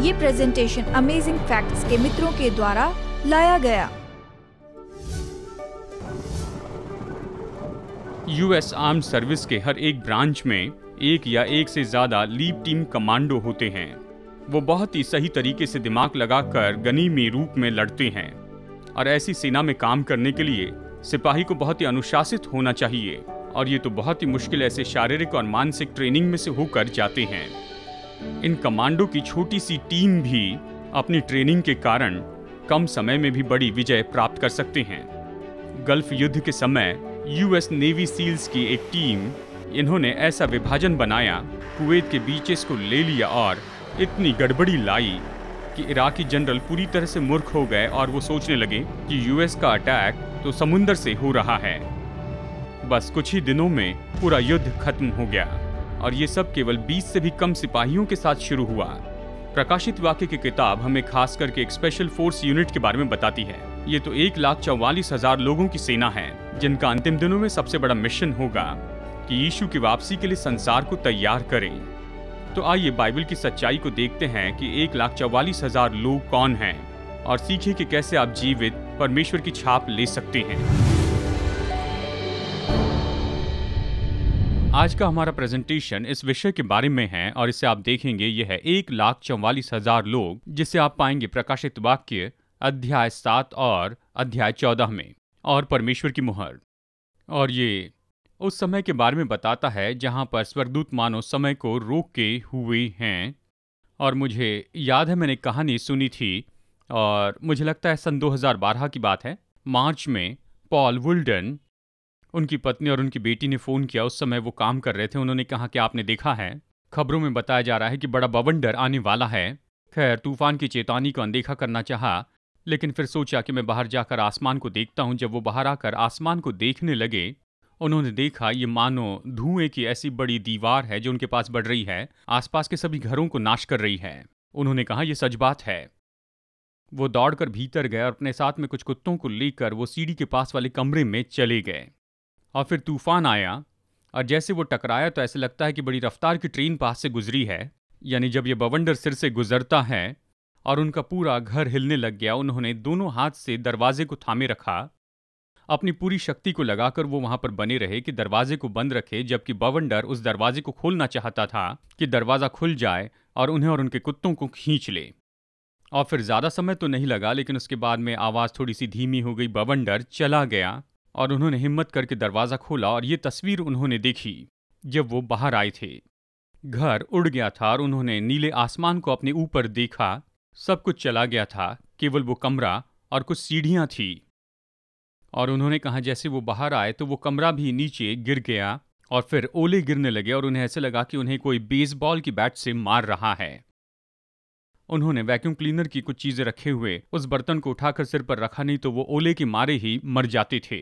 ये presentation amazing facts के मित्रों के द्वारा लाया गया। यूएस आर्म्ड सर्विस के हर एक ब्रांच में एक या एक से ज्यादा लीप टीम कमांडो होते हैं। वो बहुत ही सही तरीके से दिमाग लगाकर गनीमी रूप में लड़ते हैं और ऐसी सेना में काम करने के लिए सिपाही को बहुत ही अनुशासित होना चाहिए और ये तो बहुत ही मुश्किल ऐसे शारीरिक और मानसिक ट्रेनिंग में से होकर जाते हैं। इन कमांडो की छोटी सी टीम भी अपनी ट्रेनिंग के कारण कम समय में भी बड़ी विजय प्राप्त कर सकते हैं। गल्फ युद्ध के समय यूएस नेवी सील्स की एक टीम, इन्होंने ऐसा विभाजन बनाया, कुवैत के बीचेस को ले लिया और इतनी गड़बड़ी लाई कि इराकी जनरल पूरी तरह से मूर्ख हो गए और वो सोचने लगे कि यूएस का अटैक तो समुंदर से हो रहा है। बस कुछ ही दिनों में पूरा युद्ध खत्म हो गया और ये सब केवल 20 से भी कम सिपाहियों के साथ शुरू हुआ। प्रकाशित वाक्य की किताब हमें खास करके एक स्पेशल फोर्स यूनिट के बारे में बताती है। ये तो 1,44,000 लोगों की सेना है जिनका अंतिम दिनों में सबसे बड़ा मिशन होगा कि यीशु की वापसी के लिए संसार को तैयार करें। तो आइए बाइबल की सच्चाई को देखते हैं कि 1,44,000 लोग कौन हैं और सीखें कि कैसे आप जीवित परमेश्वर की छाप ले सकते हैं। आज का हमारा प्रेजेंटेशन इस विषय के बारे में है और इसे आप देखेंगे यह है 1,44,000 लोग, जिसे आप पाएंगे प्रकाशित वाक्य अध्याय 7 और अध्याय 14 में, और परमेश्वर की मुहर। और ये उस समय के बारे में बताता है जहां पर स्वर्गदूत मानो समय को रोके हुए हैं। और मुझे याद है मैंने कहानी सुनी थी और मुझे लगता है सन 2012 की बात है। मार्च में पॉल वुल्डन, उनकी पत्नी और उनकी बेटी ने फ़ोन किया। उस समय वो काम कर रहे थे। उन्होंने कहा कि आपने देखा है, खबरों में बताया जा रहा है कि बड़ा बवंडर आने वाला है। खैर, तूफान की चेतावनी को अनदेखा करना चाहा, लेकिन फिर सोचा कि मैं बाहर जाकर आसमान को देखता हूं। जब वो बाहर आकर आसमान को देखने लगे, उन्होंने देखा ये मानो धुएं की ऐसी बड़ी दीवार है जो उनके पास बढ़ रही है, आसपास के सभी घरों को नाश कर रही है। उन्होंने कहा ये सच बात है। वो दौड़कर भीतर गए और अपने साथ में कुछ कुत्तों को लेकर वो सीढ़ी के पास वाले कमरे में चले गए। और फिर तूफान आया और जैसे वो टकराया तो ऐसे लगता है कि बड़ी रफ्तार की ट्रेन पास से गुजरी है। यानी जब ये बवंडर सिर से गुजरता है और उनका पूरा घर हिलने लग गया, उन्होंने दोनों हाथ से दरवाजे को थामे रखा। अपनी पूरी शक्ति को लगाकर वो वहां पर बने रहे कि दरवाजे को बंद रखे, जबकि बवंडर उस दरवाजे को खोलना चाहता था कि दरवाजा खुल जाए और उन्हें और उनके कुत्तों को खींच ले। और फिर ज्यादा समय तो नहीं लगा, लेकिन उसके बाद में आवाज थोड़ी सी धीमी हो गई, बवंडर चला गया और उन्होंने हिम्मत करके दरवाजा खोला और ये तस्वीर उन्होंने देखी जब वो बाहर आए थे। घर उड़ गया था और उन्होंने नीले आसमान को अपने ऊपर देखा। सब कुछ चला गया था, केवल वो कमरा और कुछ सीढ़ियां थी। और उन्होंने कहा जैसे वो बाहर आए तो वो कमरा भी नीचे गिर गया और फिर ओले गिरने लगे और उन्हें ऐसे लगा कि उन्हें कोई बेसबॉल की बैट से मार रहा है। उन्होंने वैक्यूम क्लीनर की कुछ चीजें रखे हुए उस बर्तन को उठाकर सिर पर रखा, नहीं तो वो ओले के मारे ही मर जाते थे।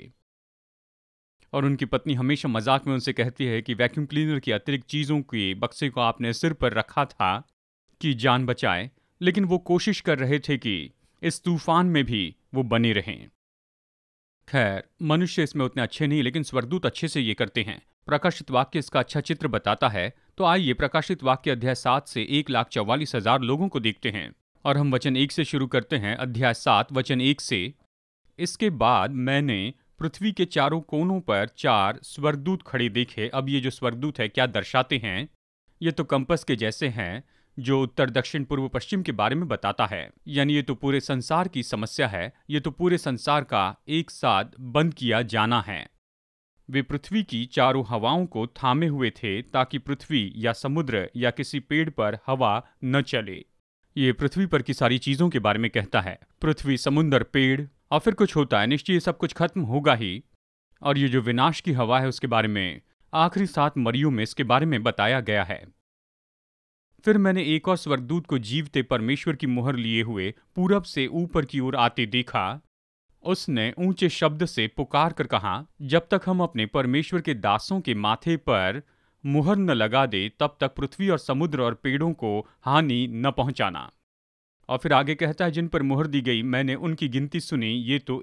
और उनकी पत्नी हमेशा मजाक में उनसे कहती है कि वैक्यूम क्लीनर की अतिरिक्त चीजों के बक्से को आपने सिर पर रखा था कि जान बचाए, लेकिन वो कोशिश कर रहे थे कि इस तूफान में भी वो बने रहें। खैर, मनुष्य इसमें उतने अच्छे नहीं, लेकिन स्वर्गदूत अच्छे से ये करते हैं। प्रकाशित वाक्य इसका अच्छा चित्र बताता है। तो आइए प्रकाशित वाक्य अध्याय 7 से 1,44,000 लोगों को देखते हैं और हम वचन 1 से शुरू करते हैं। अध्याय 7 वचन 1 से। इसके बाद मैंने पृथ्वी के चारों कोनों पर 4 स्वर्गदूत खड़े देखे। अब ये जो स्वर्गदूत है क्या दर्शाते हैं? ये तो कंपस के जैसे हैं जो उत्तर दक्षिण पूर्व पश्चिम के बारे में बताता है। यानी ये तो पूरे संसार की समस्या है। ये तो पूरे संसार का एक साथ बंद किया जाना है। वे पृथ्वी की चारों हवाओं को थामे हुए थे ताकि पृथ्वी या समुद्र या किसी पेड़ पर हवा न चले। ये पृथ्वी पर की सारी चीजों के बारे में कहता है। पृथ्वी, समुद्र, पेड़, और फिर कुछ होता है। निश्चय ये सब कुछ खत्म होगा ही। और ये जो विनाश की हवा है उसके बारे में आखिरी 7 मरियों में इसके बारे में बताया गया है। फिर मैंने एक और स्वर्गदूत को जीवते परमेश्वर की मुहर लिए हुए पूरब से ऊपर की ओर आते देखा। उसने ऊंचे शब्द से पुकार कर कहा, जब तक हम अपने परमेश्वर के दासों के माथे पर मुहर न लगा दे तब तक पृथ्वी और समुद्र और पेड़ों को हानि न पहुंचाना। और फिर आगे कहता है, जिन पर मुहर दी गई मैंने उनकी गिनती सुनी, ये तो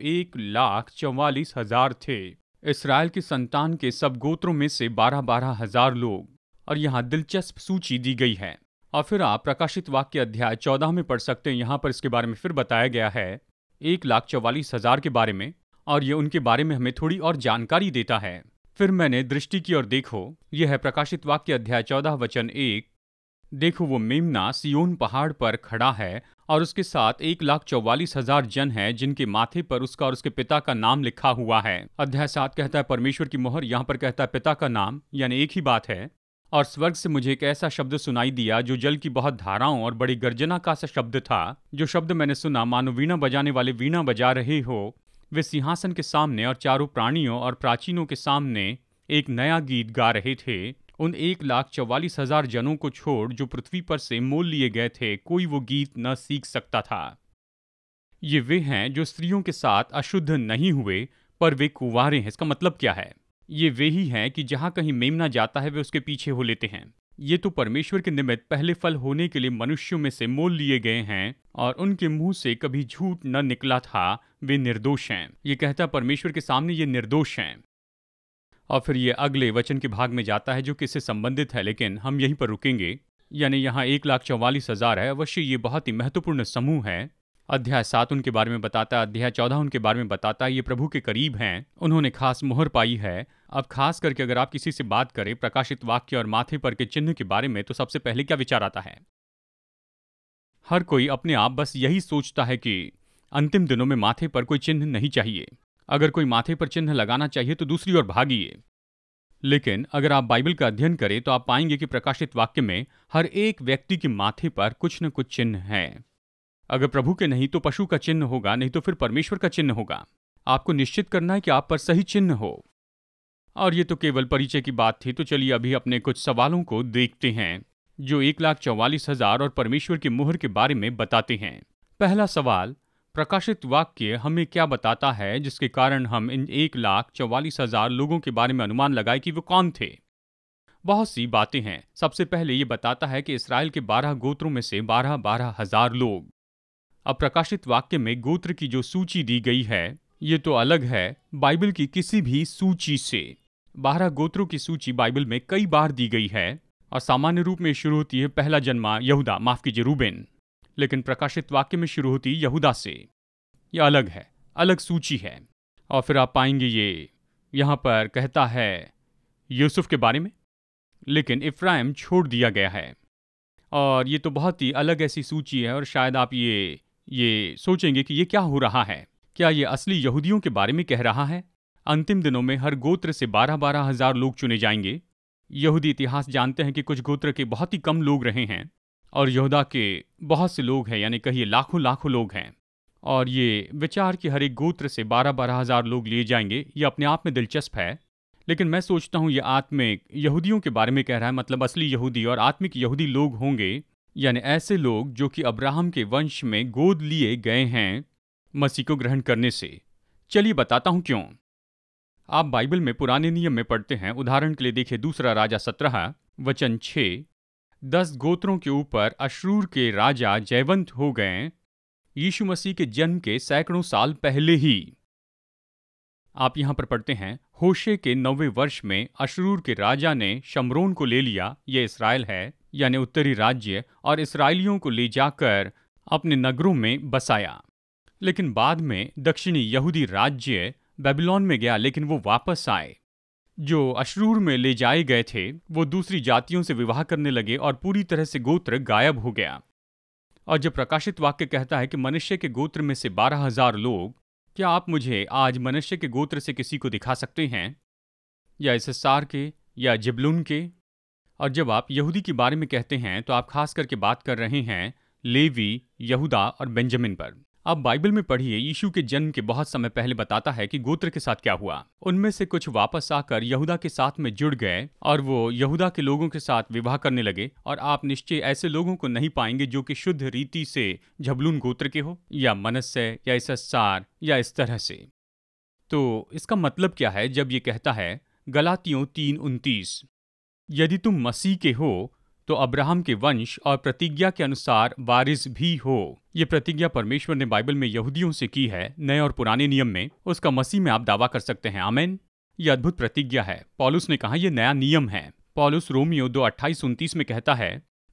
1,44,000 थे। इस्राएल की संतान के सब गोत्रों में से 12,000 लोग। और यहाँ दिलचस्प सूची दी गई है और फिर आप प्रकाशित वाक्य अध्याय 14 में पढ़ सकते हैं। यहाँ पर इसके बारे में फिर बताया गया है 1,44,000 के बारे में, और ये उनके बारे में हमें थोड़ी और जानकारी देता है। फिर मैंने दृष्टि की और देखो, यह है प्रकाशित वाक्य अध्याय 14 वचन 1। देखो, वो मेमना सियोन पहाड़ पर खड़ा है और उसके साथ 1,44,000 जन हैं जिनके माथे पर उसका और उसके पिता का नाम लिखा हुआ है। अध्याय 7 कहता है परमेश्वर की मोहर, यहाँ पर कहता है पिता का नाम, यानी एक ही बात है। और स्वर्ग से मुझे एक ऐसा शब्द सुनाई दिया जो जल की बहुत धाराओं और बड़ी गर्जना का सा शब्द था। जो शब्द मैंने सुना मानो वीणा बजाने वाले वीणा बजा रहे हो। वे सिंहासन के सामने और चारों प्राणियों और प्राचीनों के सामने एक नया गीत गा रहे थे। उन 1,44,000 जनों को छोड़ जो पृथ्वी पर से मोल लिए गए थे, कोई वो गीत न सीख सकता था। ये वे हैं जो स्त्रियों के साथ अशुद्ध नहीं हुए, पर वे कुंवारे हैं। इसका मतलब क्या है? ये वे ही हैं कि जहां कहीं मेमना जाता है वे उसके पीछे हो लेते हैं। ये तो परमेश्वर के निमित्त पहले फल होने के लिए मनुष्यों में से मोल लिए गए हैं और उनके मुंह से कभी झूठ न निकला था। वे निर्दोष हैं। ये कहता परमेश्वर के सामने ये निर्दोष हैं। और फिर ये अगले वचन के भाग में जाता है जो किससे संबंधित है, लेकिन हम यहीं पर रुकेंगे। यानी यहाँ 1,44,000 है। अवश्य ये बहुत ही महत्वपूर्ण समूह है। अध्याय 7 उनके बारे में बताता है, अध्याय 14 उनके बारे में बताता है ये प्रभु के करीब हैं, उन्होंने खास मोहर पाई है। अब खास करके अगर आप किसी से बात करें प्रकाशित वाक्य और माथे पर के चिन्ह के बारे में, तो सबसे पहले क्या विचार आता है? हर कोई अपने आप बस यही सोचता है कि अंतिम दिनों में माथे पर कोई चिन्ह नहीं चाहिए। अगर कोई माथे पर चिन्ह लगाना चाहिए तो दूसरी ओर भागिए। लेकिन अगर आप बाइबल का अध्ययन करें तो आप पाएंगे कि प्रकाशित वाक्य में हर एक व्यक्ति के माथे पर कुछ न कुछ चिन्ह है। अगर प्रभु के नहीं तो पशु का चिन्ह होगा, नहीं तो फिर परमेश्वर का चिन्ह होगा। आपको निश्चित करना है कि आप पर सही चिन्ह हो। और ये तो केवल परिचय की बात थी, तो चलिए अभी अपने कुछ सवालों को देखते हैं जो 1,44,000 और परमेश्वर की मुहर के बारे में बताते हैं। पहला सवाल, प्रकाशित वाक्य हमें क्या बताता है जिसके कारण हम इन 1,44,000 लोगों के बारे में अनुमान लगाए कि वो कौन थे? बहुत सी बातें हैं। सबसे पहले ये बताता है कि इसराइल के 12 गोत्रों में से 12 हजार लोग। अब प्रकाशित वाक्य में गोत्र की जो सूची दी गई है ये तो अलग है बाइबल की किसी भी सूची से। 12 गोत्रों की सूची बाइबल में कई बार दी गई है और सामान्य रूप में शुरू होती है पहला जन्मा यहूदा, माफ कीजिए रूबेन, लेकिन प्रकाशित वाक्य में शुरू होती यहूदा से। यह अलग है, अलग सूची है। और फिर आप पाएंगे ये यहाँ पर कहता है यूसुफ के बारे में, लेकिन इफ्राइम छोड़ दिया गया है। और ये तो बहुत ही अलग ऐसी सूची है और शायद आप ये सोचेंगे कि ये क्या हो रहा है। क्या ये असली यहूदियों के बारे में कह रहा है? अंतिम दिनों में हर गोत्र से 12 हजार लोग चुने जाएंगे। यहूदी इतिहास जानते हैं कि कुछ गोत्र के बहुत ही कम लोग रहे हैं और यहूदा के बहुत से लोग हैं, यानी कहिए लाखों लोग हैं। और ये विचार कि हर एक गोत्र से 12 हजार लोग लिए जाएंगे, ये अपने आप में दिलचस्प है। लेकिन मैं सोचता हूँ ये आत्मिक यहूदियों के बारे में कह रहा है, मतलब असली यहूदी और आत्मिक यहूदी लोग होंगे, यानी ऐसे लोग जो कि अब्राहम के वंश में गोद लिए गए हैं मसीह को ग्रहण करने से। चलिए बताता हूँ क्यों। आप बाइबल में पुराने नियम में पढ़ते हैं। उदाहरण के लिए देखिए दूसरा राजा 17 वचन 6, 10 गोत्रों के ऊपर अशूर के राजा जयवंत हो गए यीशु मसीह के जन्म के सैकड़ों साल पहले ही। आप यहां पर पढ़ते हैं होशे के 9वें वर्ष में अशूर के राजा ने शमरोन को ले लिया, यह इसराइल है, यानी उत्तरी राज्य, और इसराइलियों को ले जाकर अपने नगरों में बसाया। लेकिन बाद में दक्षिणी यहूदी राज्य बेबीलोन में गया, लेकिन वो वापस आए। जो अशूर में ले जाए गए थे वो दूसरी जातियों से विवाह करने लगे और पूरी तरह से गोत्र गायब हो गया। और जब प्रकाशित वाक्य कहता है कि मनुष्य के गोत्र में से 12 हजार लोग, क्या आप मुझे आज मनुष्य के गोत्र से किसी को दिखा सकते हैं, या इस्साकार के या जिबलून के? और जब आप यहूदी के बारे में कहते हैं तो आप खास करके बात कर रहे हैं लेवी, यहूदा और बेंजामिन पर। अब बाइबल में पढ़िए यीशु के जन्म के बहुत समय पहले बताता है कि गोत्र के साथ क्या हुआ। उनमें से कुछ वापस आकर यहूदा के साथ में जुड़ गए और वो यहूदा के लोगों के साथ विवाह करने लगे। और आप निश्चय ऐसे लोगों को नहीं पाएंगे जो कि शुद्ध रीति से झबलून गोत्र के हो, या मनश्शे या इस्साकार या इस तरह से। तो इसका मतलब क्या है जब ये कहता है गलातियों 3:29, यदि तुम मसीह के हो तो अब्राहम के वंश और प्रतिज्ञा के अनुसार वारिस भी हो। ये प्रतिज्ञा परमेश्वर ने बाइबल में यहूदियों से की है, नए और पुराने नियम में। उसका मसीह में आप दावा कर सकते हैं। आमीन। ये अद्भुत प्रतिज्ञा है। पौलुस ने कहा यह नया नियम है। पौलुस रोमियो 2:28-29 में कहता है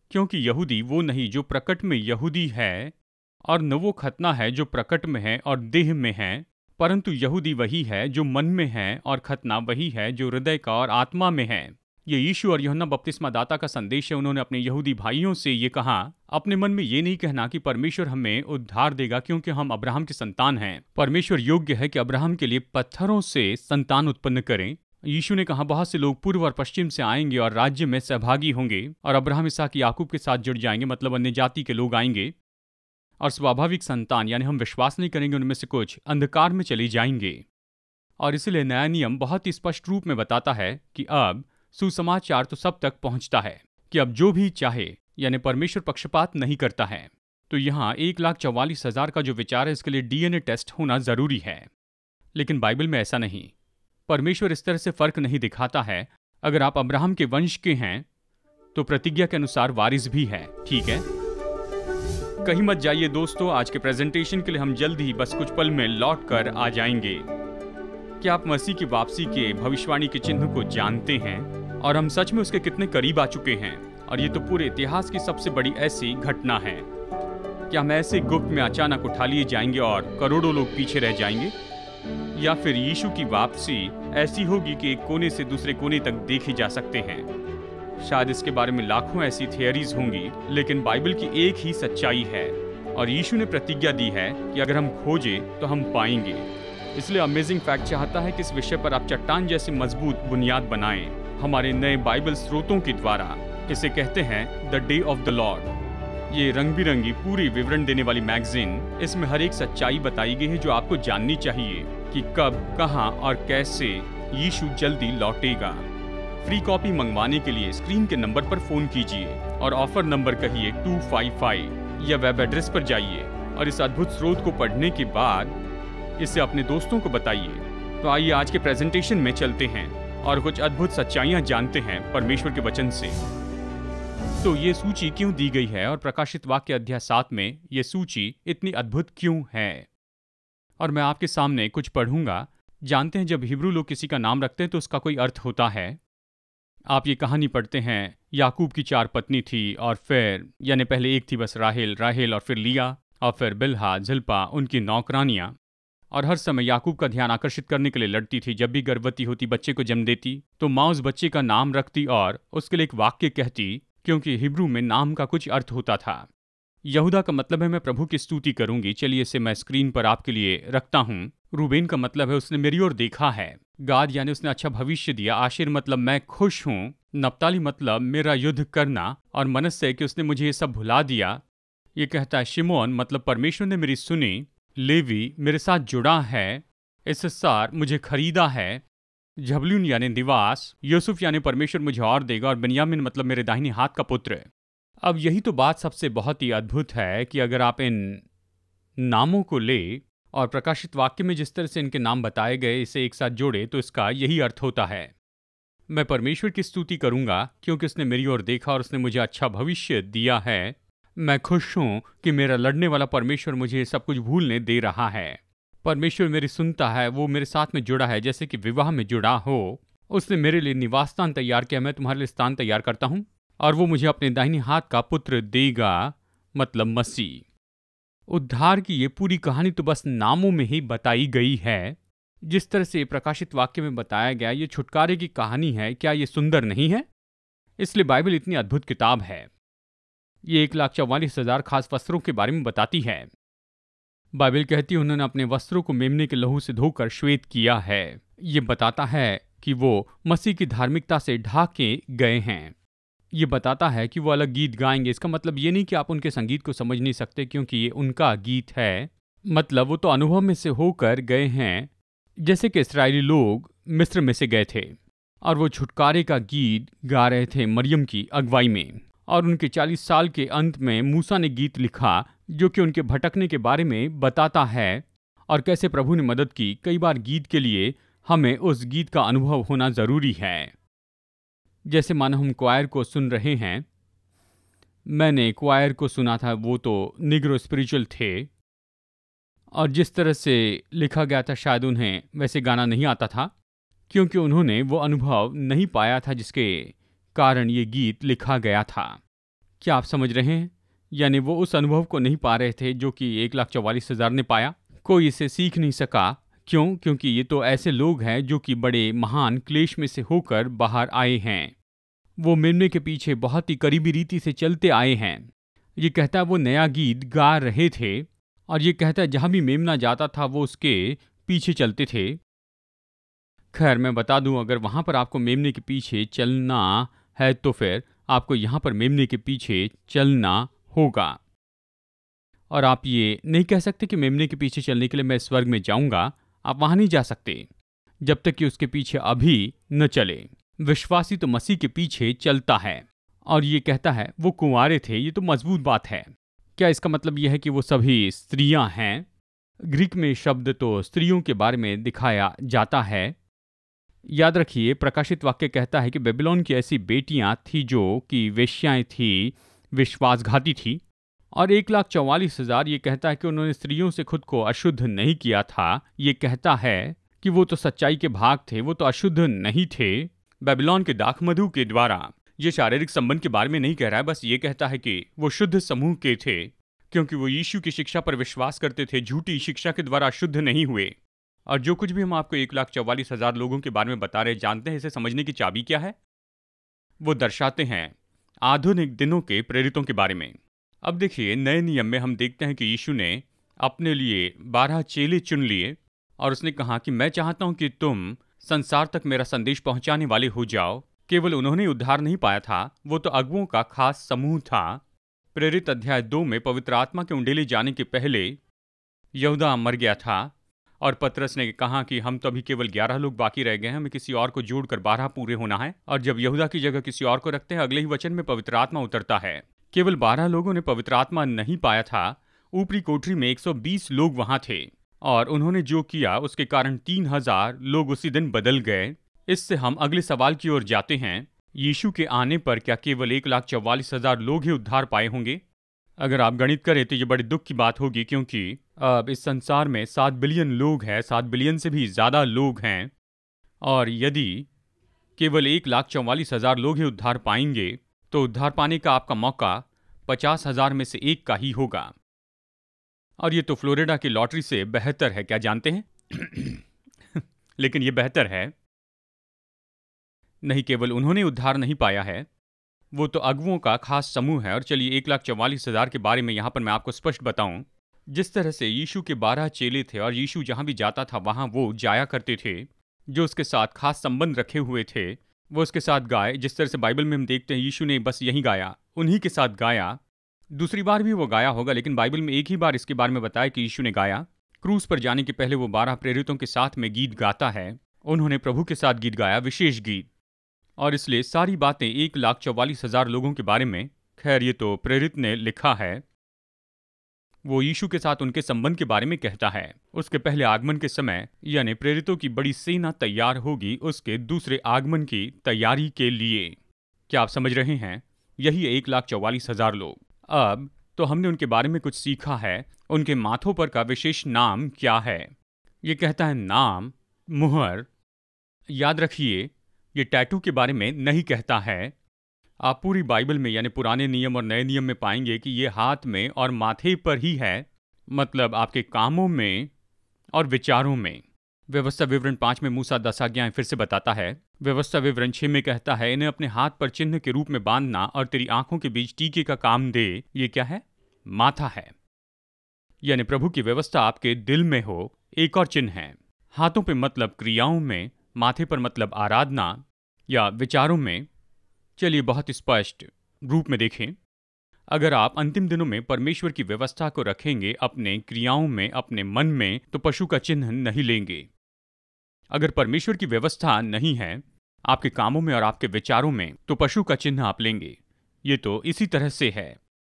क्योंकि यहूदी वो नहीं जो प्रकट में यहूदी है, और न वो खतना है जो प्रकट में है और देह में है, परंतु यहूदी वही है जो मन में है और खतना वही है जो हृदय का और आत्मा में है। ये यीशु और यूहन्ना बपतिस्मा दाता का संदेश है। उन्होंने अपने यहूदी भाइयों से ये कहा, अपने मन में ये नहीं कहना कि परमेश्वर हमें उद्धार देगा क्योंकि हम अब्राहम के संतान हैं। परमेश्वर योग्य है कि अब्राहम के लिए पत्थरों से संतान उत्पन्न करें। यीशु ने कहा, बहुत से लोग पूर्व और पश्चिम से आएंगे और राज्य में सहभागी होंगे और अब्राहम, इसहाक, याकूब के साथ जुड़ जाएंगे, मतलब अन्य जाति के लोग आएंगे, और स्वाभाविक संतान यानी हम विश्वास नहीं करेंगे उनमें से कुछ अंधकार में चले जाएंगे। और इसलिए नया नियम बहुत ही स्पष्ट रूप में बताता है कि अब सुसमाचार तो सब तक पहुंचता है कि अब जो भी चाहे, यानी परमेश्वर पक्षपात नहीं करता है। तो यहाँ 1,44,000 का जो विचार है, इसके लिए डीएनए टेस्ट होना जरूरी है। लेकिन बाइबल में ऐसा नहीं। परमेश्वर इस तरह से फर्क नहीं दिखाता है। अगर आप अब्राहम के वंश के हैं तो प्रतिज्ञा के अनुसार वारिस भी है। ठीक है, कहीं मत जाइए दोस्तों, आज के प्रेजेंटेशन के लिए हम जल्द ही बस कुछ पल में लौट कर आ जाएंगे। क्या आप मसीह की वापसी के भविष्यवाणी के चिन्ह को जानते हैं और हम सच में उसके कितने करीब आ चुके हैं? और ये तो पूरे इतिहास की सबसे बड़ी ऐसी घटना है। क्या हम ऐसे गुप्त में अचानक उठा लिए जाएंगे और करोड़ों लोग पीछे रह जाएंगे, या फिर यीशु की वापसी ऐसी होगी कि एक कोने से दूसरे कोने तक देखे जा सकते हैं? शायद इसके बारे में लाखों ऐसी थियरीज होंगी, लेकिन बाइबल की एक ही सच्चाई है और यीशु ने प्रतिज्ञा दी है कि अगर हम खोजें तो हम पाएंगे। इसलिए अमेजिंग फैक्ट चाहता है कि इस विषय पर आप चट्टान जैसी मजबूत बुनियाद बनाएं हमारे नए बाइबल स्रोतों के द्वारा। इसे कहते हैं the day of the Lord. ये रंग बिरंगी पूरी विवरण देने वाली मैगजीन, इसमें हर एक सच्चाई बताई गई है जो आपको जाननी चाहिए कि कब, कहां और कैसे यीशु जल्दी लौटेगा। फ्री कॉपी मंगवाने के लिए स्क्रीन के नंबर पर फोन कीजिए और ऑफर नंबर कहिए 255 या वेब एड्रेस पर जाइए और इस अद्भुत स्रोत को पढ़ने के बाद इसे अपने दोस्तों को बताइए। तो आइए आज के प्रेजेंटेशन में चलते हैं और कुछ अद्भुत सच्चाइयां जानते हैं परमेश्वर के वचन से। तो ये सूची क्यों दी गई है और प्रकाशित वाक्य अध्याय 7 में ये सूची इतनी अद्भुत क्यों है? और मैं आपके सामने कुछ पढ़ूंगा। जानते हैं जब हिब्रू लोग किसी का नाम रखते हैं तो उसका कोई अर्थ होता है। आप ये कहानी पढ़ते हैं, याकूब की 4 पत्नी थी और फिर, यानी पहले एक थी बस राहेल और फिर लिया और फिर बिल्हा, झिल्पा, उनकी नौकरानियां, और हर समय याकूब का ध्यान आकर्षित करने के लिए लड़ती थी। जब भी गर्भवती होती, बच्चे को जन्म देती, तो माँ उस बच्चे का नाम रखती और उसके लिए एक वाक्य कहती, क्योंकि हिब्रू में नाम का कुछ अर्थ होता था। यहूदा का मतलब है मैं प्रभु की स्तुति करूंगी। चलिए इसे मैं स्क्रीन पर आपके लिए रखता हूँ। रूबेन का मतलब है उसने मेरी ओर देखा है। गाद यानी उसने अच्छा भविष्य दिया। आशिर मतलब मैं खुश हूँ। नप्ताली मतलब मेरा युद्ध करना, और मनस्से कि उसने मुझे ये सब भुला दिया। ये कहता है शिमोन मतलब परमेश्वर ने मेरी सुनी। लेवी मेरे साथ जुड़ा है। इस्सार मुझे खरीदा है। झबलून यानी निवास। यूसुफ यानी परमेश्वर मुझे और देगा, और बिन्यामिन मतलब मेरे दाहिने हाथ का पुत्र। अब यही तो बात सबसे बहुत ही अद्भुत है कि अगर आप इन नामों को ले और प्रकाशित वाक्य में जिस तरह से इनके नाम बताए गए इसे एक साथ जोड़े तो इसका यही अर्थ होता है। मैं परमेश्वर की स्तुति करूंगा क्योंकि उसने मेरी ओर देखा और उसने मुझे अच्छा भविष्य दिया है। मैं खुश हूं कि मेरा लड़ने वाला परमेश्वर मुझे सब कुछ भूलने दे रहा है। परमेश्वर मेरी सुनता है, वो मेरे साथ में जुड़ा है जैसे कि विवाह में जुड़ा हो। उसने मेरे लिए निवास स्थान तैयार किया, मैं तुम्हारे लिए स्थान तैयार करता हूं, और वो मुझे अपने दाहिने हाथ का पुत्र देगा, मतलब मसीह। उद्धार की ये पूरी कहानी तो बस नामों में ही बताई गई है। जिस तरह से प्रकाशित वाक्य में बताया गया, ये छुटकारे की कहानी है। क्या ये सुंदर नहीं है? इसलिए बाइबल इतनी अद्भुत किताब है। ये 1,44,000 खास वस्त्रों के बारे में बताती है। बाइबल कहती है उन्होंने अपने वस्त्रों को मेमने के लहू से धोकर श्वेत किया है। ये बताता है कि वो मसीह की धार्मिकता से ढाके गए हैं। ये बताता है कि वो अलग गीत गाएंगे। इसका मतलब ये नहीं कि आप उनके संगीत को समझ नहीं सकते क्योंकि ये उनका गीत है। मतलब वो तो अनुभव में से होकर गए हैं, जैसे कि इस्राएली लोग मिस्र में से गए थे और वो छुटकारे का गीत गा रहे थे मरियम की अगुवाई में। और उनके 40 साल के अंत में मूसा ने गीत लिखा जो कि उनके भटकने के बारे में बताता है और कैसे प्रभु ने मदद की। कई बार गीत के लिए हमें उस गीत का अनुभव होना ज़रूरी है। जैसे मानो हम क्वायर को सुन रहे हैं। मैंने क्वायर को सुना था, वो तो निग्रो स्पिरिचुअल थे और जिस तरह से लिखा गया था शायद उन्हें वैसे गाना नहीं आता था क्योंकि उन्होंने वो अनुभव नहीं पाया था जिसके कारण ये गीत लिखा गया था। क्या आप समझ रहे हैं? यानी वो उस अनुभव को नहीं पा रहे थे जो कि 1,44,000 ने पाया। कोई इसे सीख नहीं सका। क्यों? क्योंकि ये तो ऐसे लोग हैं जो कि बड़े महान क्लेश में से होकर बाहर आए हैं। वो मेमने के पीछे बहुत ही करीबी रीति से चलते आए हैं। ये कहता है वो नया गीत गा रहे थे और ये कहता है जहां भी मेमना जाता था वो उसके पीछे चलते थे। खैर, मैं बता दूं, अगर वहां पर आपको मेमने के पीछे चलना है तो फिर आपको यहां पर मेमने के पीछे चलना होगा। और आप ये नहीं कह सकते कि मेमने के पीछे चलने के लिए मैं स्वर्ग में जाऊंगा। आप वहां नहीं जा सकते जब तक कि उसके पीछे अभी न चले। विश्वासी तो मसीह के पीछे चलता है। और ये कहता है वो कुंवारे थे। ये तो मजबूत बात है। क्या इसका मतलब यह है कि वो सभी स्त्रियां हैं? ग्रीक में शब्द तो स्त्रियों के बारे में दिखाया जाता है। याद रखिए, प्रकाशित वाक्य कहता है कि बेबीलोन की ऐसी बेटियां थी जो कि वेश्याएं थी, विश्वासघाती थी। और 1,44,000 ये कहता है कि उन्होंने स्त्रियों से खुद को अशुद्ध नहीं किया था। ये कहता है कि वो तो सच्चाई के भाग थे, वो तो अशुद्ध नहीं थे। बेबीलोन के दाखमधु के द्वारा ये शारीरिक संबंध के बारे में नहीं कह रहा है, बस ये कहता है कि वो शुद्ध समूह के थे क्योंकि वो यीशु की शिक्षा पर विश्वास करते थे, झूठी शिक्षा के द्वारा शुद्ध नहीं हुए। और जो कुछ भी हम आपको 1,44,000 लोगों के बारे में बता रहे, जानते हैं इसे समझने की चाबी क्या है? वो दर्शाते हैं आधुनिक दिनों के प्रेरितों के बारे में। अब देखिए, नए नियम में हम देखते हैं कि यीशु ने अपने लिए 12 चेले चुन लिए और उसने कहा कि मैं चाहता हूं कि तुम संसार तक मेरा संदेश पहुंचाने वाले हो जाओ। केवल उन्होंने उद्धार नहीं पाया था, वो तो अगुओं का खास समूह था। प्रेरित अध्याय 2 में पवित्र आत्मा के उंडेले जाने के पहले यहूदा मर गया था और पतरस ने कहा कि हम तो अभी केवल 11 लोग बाकी रह गए हैं, हमें किसी और को जोड़कर 12 पूरे होना है। और जब यहूदा की जगह किसी और को रखते हैं, अगले ही वचन में पवित्र आत्मा उतरता है। केवल 12 लोगों ने पवित्र आत्मा नहीं पाया था। ऊपरी कोठरी में 120 लोग वहां थे और उन्होंने जो किया उसके कारण 3,000 लोग उसी दिन बदल गए। इससे हम अगले सवाल की ओर जाते हैं। यीशु के आने पर क्या केवल 1,44,000 लोग ही उद्धार पाए होंगे? अगर आप गणित करें तो ये बड़ी दुख की बात होगी, क्योंकि अब इस संसार में 7 बिलियन लोग हैं, 7 बिलियन से भी ज़्यादा लोग हैं। और यदि केवल 1,44,000 लोग ही उद्धार पाएंगे तो उद्धार पाने का आपका मौका 50,000 में से एक का ही होगा। और ये तो फ्लोरिडा की लॉटरी से बेहतर है, क्या जानते हैं? लेकिन ये बेहतर है। नहीं केवल उन्होंने उद्धार नहीं पाया है, वो तो अगुओं का खास समूह है। और चलिए 1,44,000 के बारे में यहाँ पर मैं आपको स्पष्ट बताऊं। जिस तरह से यीशु के 12 चेले थे और यीशु जहाँ भी जाता था वहाँ वो जाया करते थे। जो उसके साथ खास संबंध रखे हुए थे वो उसके साथ गाए। जिस तरह से बाइबल में हम देखते हैं यीशु ने बस यही गाया, उन्हीं के साथ गाया। दूसरी बार भी वो गाया होगा, लेकिन बाइबल में एक ही बार इसके बारे में बताया कि यीशु ने गाया। क्रूस पर जाने के पहले वो 12 प्रेरितों के साथ में गीत गाता है। उन्होंने प्रभु के साथ गीत गाया, विशेष गीत। और इसलिए सारी बातें 1,44,000 लोगों के बारे में। खैर, ये तो प्रेरित ने लिखा है। वो यीशु के साथ उनके संबंध के बारे में कहता है। उसके पहले आगमन के समय यानी प्रेरितों की बड़ी सेना तैयार होगी उसके दूसरे आगमन की तैयारी के लिए। क्या आप समझ रहे हैं? यही 1,44,000 लोग। अब तो हमने उनके बारे में कुछ सीखा है। उनके माथों पर का विशेष नाम क्या है? ये कहता है नाम, मुहर। याद रखिए, ये टैटू के बारे में नहीं कहता है। आप पूरी बाइबल में यानी पुराने नियम और नए नियम में पाएंगे कि ये हाथ में और माथे पर ही है, मतलब आपके कामों में और विचारों में। व्यवस्था विवरण 5 में मूसा 10 आज्ञाएं फिर से बताता है। व्यवस्था विवरण 6 में कहता है इन्हें अपने हाथ पर चिन्ह के रूप में बांधना और तेरी आंखों के बीच टीके का काम दे। ये क्या है? माथा है। यानी प्रभु की व्यवस्था आपके दिल में हो। एक और चिन्ह है, हाथों पे मतलब क्रियाओं में, माथे पर मतलब आराधना या विचारों में। चलिए बहुत स्पष्ट रूप में देखें। अगर आप अंतिम दिनों में परमेश्वर की व्यवस्था को रखेंगे अपने क्रियाओं में, अपने मन में, तो पशु का चिन्ह नहीं लेंगे। अगर परमेश्वर की व्यवस्था नहीं है आपके कामों में और आपके विचारों में, तो पशु का चिन्ह आप लेंगे। ये तो इसी तरह से है।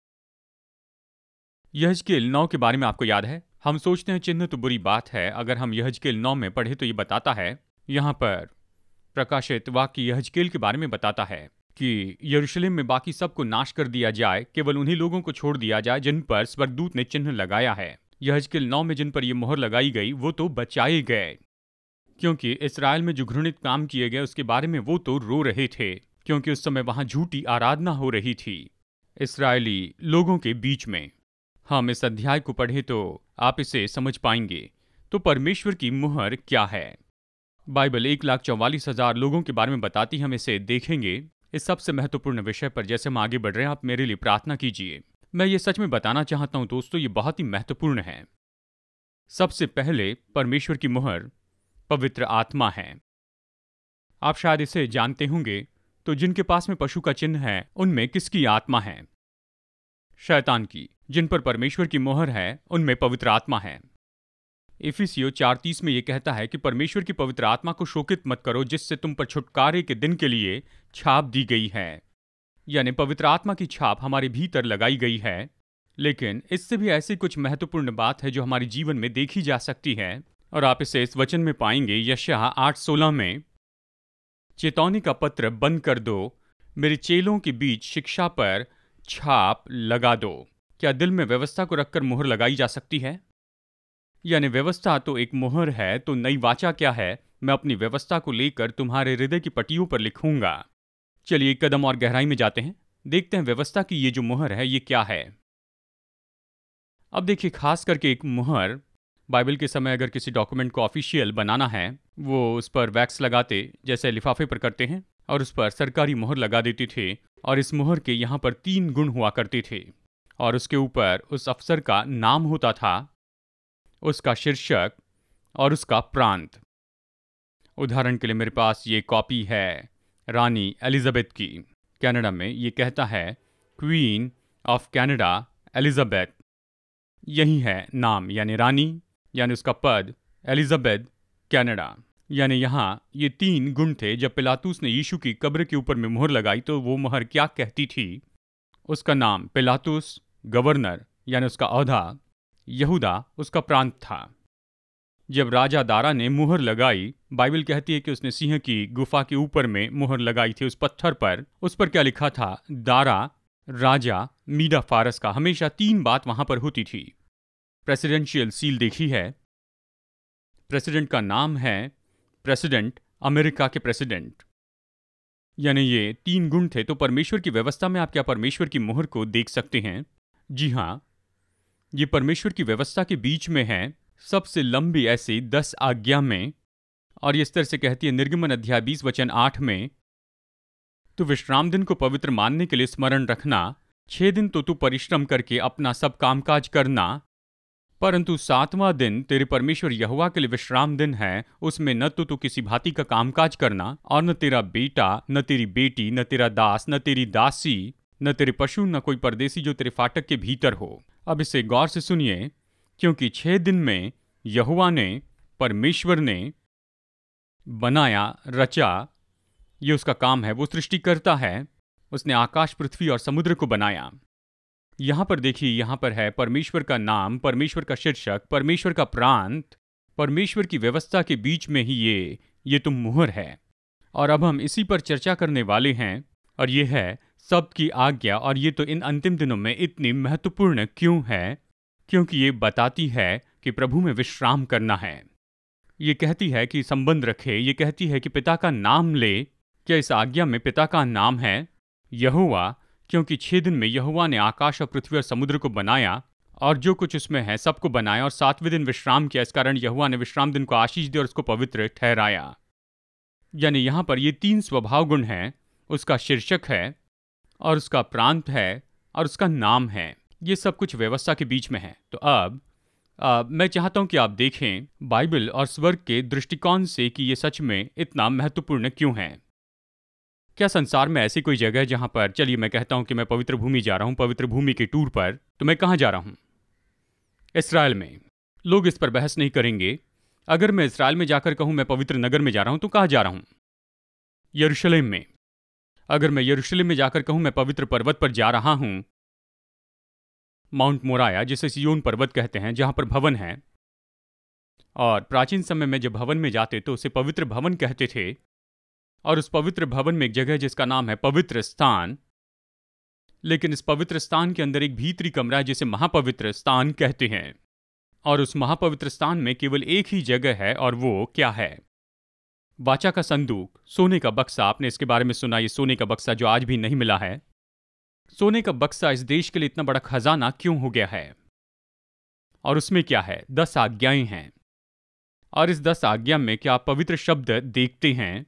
यहजकेल 9 के बारे में आपको याद है? हम सोचते हैं चिन्ह तो बुरी बात है। अगर हम यहजकेल 9 में पढ़े तो ये बताता है, यहाँ पर प्रकाशित वाक्य यहजकेल के बारे में बताता है कि यरूशलेम में बाकी सबको नाश कर दिया जाए, केवल उन्हीं लोगों को छोड़ दिया जाए जिन पर स्वर्गदूत ने चिन्ह लगाया है। यहजकेल 9 में जिन पर यह मोहर लगाई गई वो तो बचाए गए, क्योंकि इस्राएल में जो घृणित काम किए गए उसके बारे में वो तो रो रहे थे, क्योंकि उस समय वहां झूठी आराधना हो रही थी। इस्राएली लोगों के बीच में। हम इस अध्याय को पढ़े तो आप इसे समझ पाएंगे। तो परमेश्वर की मुहर क्या है? बाइबल 1,44,000 लोगों के बारे में बताती, हम इसे देखेंगे। इस सबसे महत्वपूर्ण विषय पर जैसे हम आगे बढ़ रहे हैं, आप मेरे लिए प्रार्थना कीजिए। मैं ये सच में बताना चाहता हूं दोस्तों, ये बहुत ही महत्वपूर्ण है। सबसे पहले परमेश्वर की मुहर पवित्र आत्मा है। आप शायद इसे जानते होंगे। तो जिनके पास में पशु का चिन्ह है, उनमें किसकी आत्मा है? शैतान की। जिन पर परमेश्वर की मुहर है, उनमें पवित्र आत्मा है। इफिसियों 4:30 में यह कहता है कि परमेश्वर की पवित्र आत्मा को शोकित मत करो, जिससे तुम पर छुटकारे के दिन के लिए छाप दी गई है। यानी पवित्र आत्मा की छाप हमारे भीतर लगाई गई है। लेकिन इससे भी ऐसी कुछ महत्वपूर्ण बात है जो हमारे जीवन में देखी जा सकती है, और आप इसे इस वचन में पाएंगे, यशायाह 8:16 में, चेतावनी का पत्र बंद कर दो, मेरे चेलों के बीच शिक्षा पर छाप लगा दो। क्या दिल में व्यवस्था को रखकर मुहर लगाई जा सकती है? यानी व्यवस्था तो एक मुहर है, तो नई वाचा क्या है? मैं अपनी व्यवस्था को लेकर तुम्हारे हृदय की पट्टियों पर लिखूंगा। चलिए एक कदम और गहराई में जाते हैं, देखते हैं व्यवस्था की ये जो मुहर है ये क्या है। अब देखिए, खास करके एक मुहर, बाइबल के समय अगर किसी डॉक्यूमेंट को ऑफिशियल बनाना है, वो उस पर वैक्स लगाते, जैसे लिफाफे पर करते हैं, और उस पर सरकारी मुहर लगा देते थे। और इस मुहर के यहाँ पर 3 गुण हुआ करते थे, और उसके ऊपर उस अफसर का नाम होता था, उसका शीर्षक और उसका प्रांत। उदाहरण के लिए मेरे पास ये कॉपी है रानी एलिजाबेथ की। कनाडा में ये कहता है क्वीन ऑफ कनाडा एलिजाबेथ। यही है नाम, यानी रानी, यानी उसका पद एलिजाबेथ कनाडा। यानी यहाँ ये 3 गुण थे। जब पिलातुस ने यीशु की कब्र के ऊपर में मुहर लगाई, तो वो मुहर क्या कहती थी? उसका नाम पिलातुस, गवर्नर यानी उसका ओहदा, यहूदा उसका प्रांत था। जब राजा दारा ने मुहर लगाई, बाइबल कहती है कि उसने सिंह की गुफा के ऊपर में मुहर लगाई थी, उस पत्थर पर। उस पर क्या लिखा था? दारा राजा मीडा फारस का। हमेशा 3 बात वहां पर होती थी। प्रेसिडेंशियल सील देखी है, प्रेसिडेंट का नाम है प्रेसिडेंट, अमेरिका के प्रेसिडेंट। यानी ये 3 गुण थे। तो परमेश्वर की व्यवस्था में आप क्या परमेश्वर की मुहर को देख सकते हैं? जी हां, ये परमेश्वर की व्यवस्था के बीच में है, सबसे लंबी ऐसी 10 आज्ञा में। और ये इस तरह से कहती है, निर्गमन अध्याय 20 वचन 8 में, तो विश्राम दिन को पवित्र मानने के लिए स्मरण रखना। 6 दिन तो तू परिश्रम करके अपना सब कामकाज करना, परंतु 7वां दिन तेरे परमेश्वर यहोवा के लिए विश्राम दिन है। उसमें न तो तू किसी भांति का कामकाज करना, और न तेरा बेटा, न तेरी बेटी, न तेरा दास, न तेरी दासी, न तेरे पशु, न कोई परदेसी जो तेरे फाटक के भीतर हो। अब इसे गौर से सुनिए, क्योंकि 6 दिन में यहोवा ने, परमेश्वर ने बनाया, रचा, ये उसका काम है। वो सृष्टि करता है। उसने आकाश, पृथ्वी और समुद्र को बनाया। यहां पर देखिए, यहां पर है परमेश्वर का नाम, परमेश्वर का शीर्षक, परमेश्वर का प्रांत, परमेश्वर की व्यवस्था के बीच में ही ये तुम मुहर है। और अब हम इसी पर चर्चा करने वाले हैं, और ये है सबकी आज्ञा। और ये तो इन अंतिम दिनों में इतनी महत्वपूर्ण क्यों है? क्योंकि ये बताती है कि प्रभु में विश्राम करना है। ये कहती है कि संबंध रखे, ये कहती है कि पिता का नाम ले। क्या इस आज्ञा में पिता का नाम है? यहोवा, क्योंकि 6 दिन में यहोवा ने आकाश और पृथ्वी और समुद्र को बनाया, और जो कुछ उसमें है सबको बनाया, और 7वें दिन विश्राम किया। इस कारण यहोवा ने विश्राम दिन को आशीष दी और उसको पवित्र ठहराया। यानी यहां पर ये 3 स्वभाव गुण हैं। उसका शीर्षक है, और उसका प्रांत है, और उसका नाम है। ये सब कुछ व्यवस्था के बीच में है। तो अब मैं चाहता हूं कि आप देखें बाइबल और स्वर्ग के दृष्टिकोण से कि ये सच में इतना महत्वपूर्ण क्यों है। क्या संसार में ऐसी कोई जगह है जहां पर, चलिए मैं कहता हूं कि मैं पवित्र भूमि जा रहा हूं, पवित्र भूमि के टूर पर, तो मैं कहां जा रहा हूं? इस्राएल में। लोग इस पर बहस नहीं करेंगे। अगर मैं इस्राएल में जाकर कहूं मैं पवित्र नगर में जा रहा हूं, तो कहां जा रहा हूं? यरूशलेम में। अगर मैं यरूशलेम में जाकर कहूं मैं पवित्र पर्वत पर जा रहा हूं, माउंट मोराया, जिसे सियोन पर्वत कहते हैं, जहां पर भवन है, और प्राचीन समय में जब भवन में जाते तो उसे पवित्र भवन कहते थे। और उस पवित्र भवन में एक जगह जिसका नाम है पवित्र स्थान। लेकिन इस पवित्र स्थान के अंदर एक भीतरी कमरा है जिसे महापवित्र स्थान कहते हैं। और उस महापवित्र स्थान में केवल एक ही जगह है, और वो क्या है? वाचा का संदूक, सोने का बक्सा। आपने इसके बारे में सुना, ये सोने का बक्सा जो आज भी नहीं मिला है। सोने का बक्सा इस देश के लिए इतना बड़ा खजाना क्यों हो गया है? और उसमें क्या है? 10 आज्ञाएं हैं। और इस 10 आज्ञा में क्या आप पवित्र शब्द देखते हैं?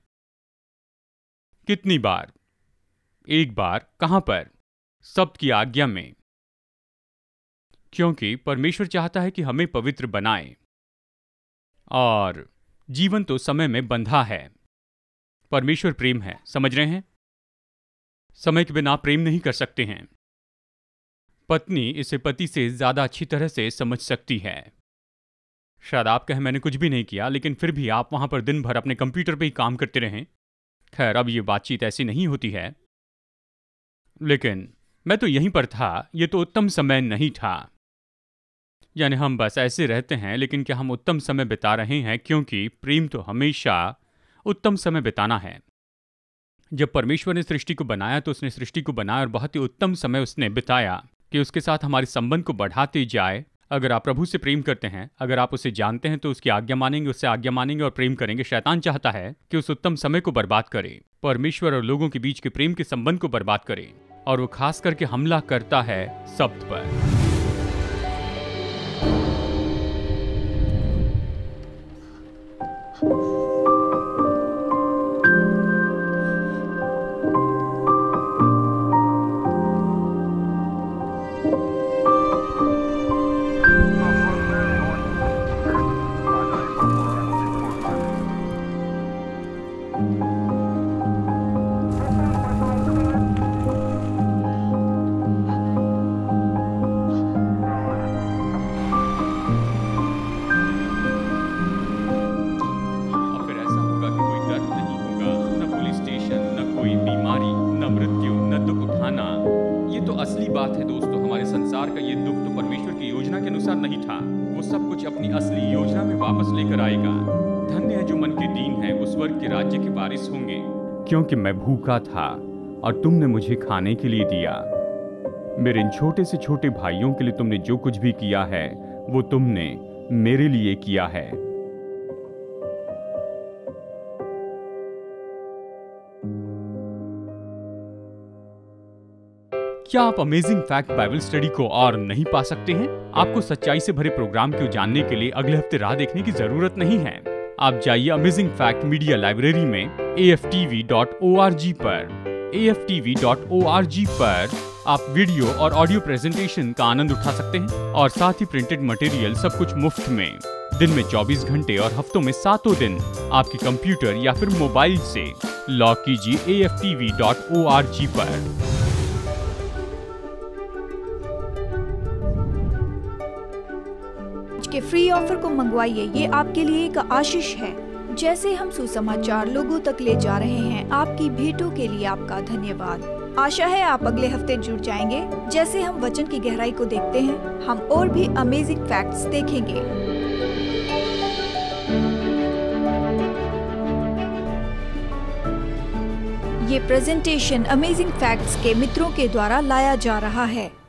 कितनी बार? एक बार। कहां पर? सब्त की आज्ञा में। क्योंकि परमेश्वर चाहता है कि हमें पवित्र बनाए। और जीवन तो समय में बंधा है। परमेश्वर प्रेम है, समझ रहे हैं? समय के बिना प्रेम नहीं कर सकते हैं। पत्नी इसे पति से ज्यादा अच्छी तरह से समझ सकती है। शायद आप कहें मैंने कुछ भी नहीं किया, लेकिन फिर भी आप वहां पर दिन भर अपने कंप्यूटर पे ही काम करते रहें। खैर, अब ये बातचीत ऐसी नहीं होती है। लेकिन मैं तो यहीं पर था, ये तो उत्तम समय नहीं था। यानी हम बस ऐसे रहते हैं, लेकिन क्या हम उत्तम समय बिता रहे हैं? क्योंकि प्रेम तो हमेशा उत्तम समय बिताना है। जब परमेश्वर ने सृष्टि को बनाया तो उसने सृष्टि को बनाया और बहुत ही उत्तम समय उसने बिताया कि उसके साथ हमारे संबंध को बढ़ाते जाए। अगर आप प्रभु से प्रेम करते हैं, अगर आप उसे जानते हैं, तो उसकी आज्ञा मानेंगे, उससे आज्ञा मानेंगे और प्रेम करेंगे। शैतान चाहता है कि उस उत्तम समय को बर्बाद करे, परमेश्वर और लोगों के बीच के प्रेम के संबंध को बर्बाद करे। और वो खास करके हमला करता है सब्त पर। बात है दोस्तों, हमारे संसार का ये दुख तो परमेश्वर की योजना के अनुसार नहीं था। वो सब कुछ अपनी असली योजना में वापस लेकर आएगा। धन्य है जो मन के दीन है, वो स्वर्ग के राज्य के वारिस होंगे। क्योंकि मैं भूखा था और तुमने मुझे खाने के लिए दिया। मेरे इन छोटे से छोटे भाइयों के लिए तुमने जो कुछ भी किया है वो तुमने मेरे लिए किया है। क्या आप अमेजिंग फैक्ट बाइबल स्टडी को और नहीं पा सकते हैं? आपको सच्चाई से भरे प्रोग्राम को जानने के लिए अगले हफ्ते राह देखने की जरूरत नहीं है। आप जाइए अमेजिंग फैक्ट मीडिया लाइब्रेरी में aftv.org पर। aftv.org पर आप वीडियो और ऑडियो प्रेजेंटेशन का आनंद उठा सकते हैं और साथ ही प्रिंटेड मटेरियल सब कुछ मुफ्त में। दिन में 24 घंटे और हफ्तों में 7 दिन आपके कंप्यूटर या फिर मोबाइल से लॉग कीजिए aftv.org पर। के फ्री ऑफर को मंगवाइए, ये आपके लिए एक आशीष है। जैसे हम सुसमाचार लोगों तक ले जा रहे हैं, आपकी भेंटों के लिए आपका धन्यवाद। आशा है आप अगले हफ्ते जुड़ जाएंगे। जैसे हम वचन की गहराई को देखते हैं, हम और भी अमेजिंग फैक्ट्स देखेंगे। ये प्रेजेंटेशन अमेजिंग फैक्ट्स के मित्रों के द्वारा लाया जा रहा है।